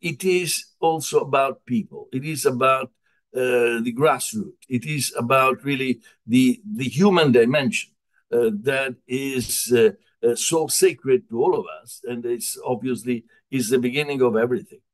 it is also about people. It is about the grassroots. It is about really the human dimension that is so sacred to all of us, and it's obviously is the beginning of everything.